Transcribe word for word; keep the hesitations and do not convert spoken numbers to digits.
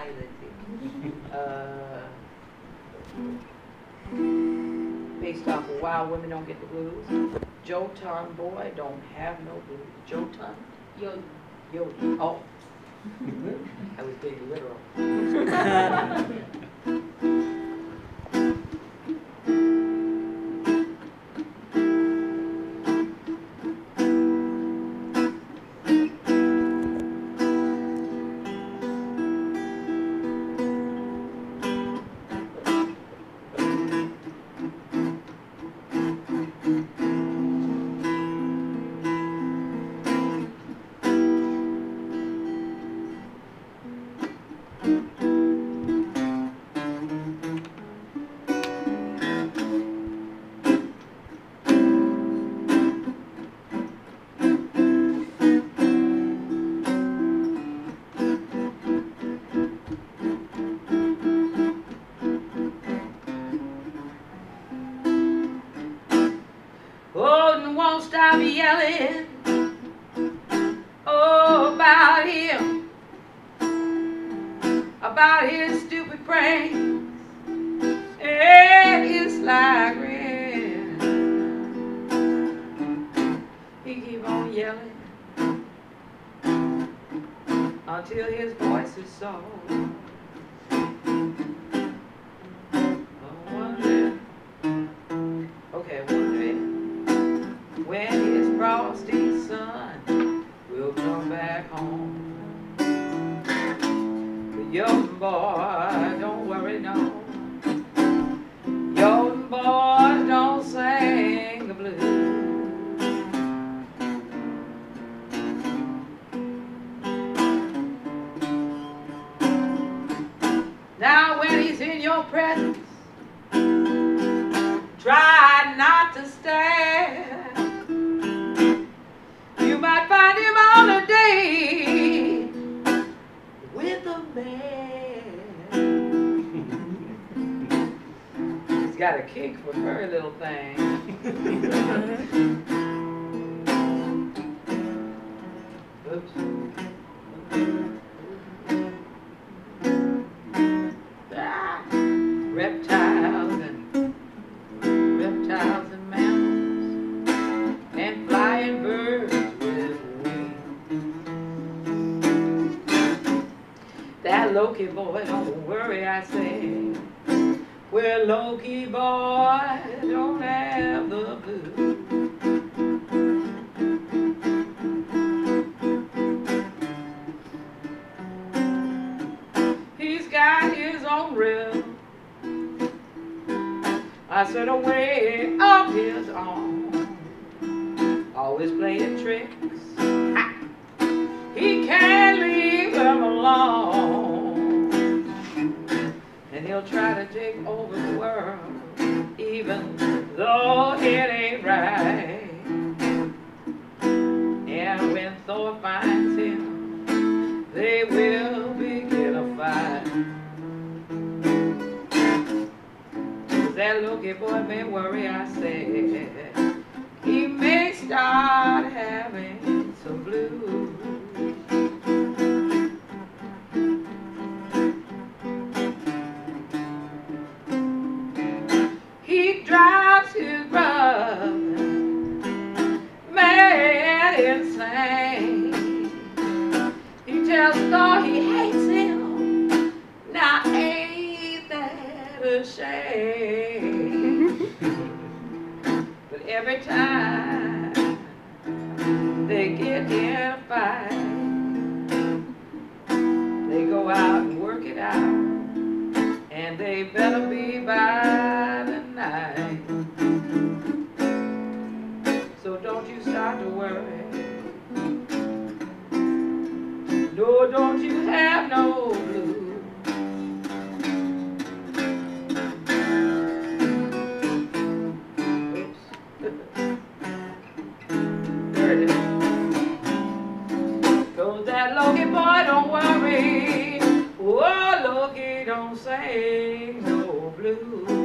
Hi, Lindsey. Uh, based off of Wild Women Don't Get the Blues. Jotun Boy Don't Have No Blues. Jotun? Yo. Yo. Oh. I was being literal. Won't stop yelling oh, about him, about his stupid pranks and his sly grin. He keep on yelling until his voice is soft. Okay, wondering when his frosty son will come back home. The young boy, don't worry, no. Young boys don't sing the blues. Now when he's in your presence, try not to stare. You might find him on a date with a man. He's got a kick for furry little things. Oops. Ah, reptiles and reptiles and mammals and flying birds with wings. That Loki boy, don't worry, I say. Well, Loki boy don't have the blues. He's got his own rhythm, I said a way of his own, always playing tricks. Ha! He can't leave them alone, and he'll try to take over the world, even though it ain't right. And when Thor finds him, they will begin a fight. That Loki boy may worry, I said. He may start having some blues. He drives his brother mad insane. He tells Thor he hates him. Now ain't that a shame? But every time they get in a fight, they go out and work it out, and they better be by the night. So don't you start to worry. No, don't you have no blues. Cause that Loki boy don't worry. Oh, Loki don't sing no blues.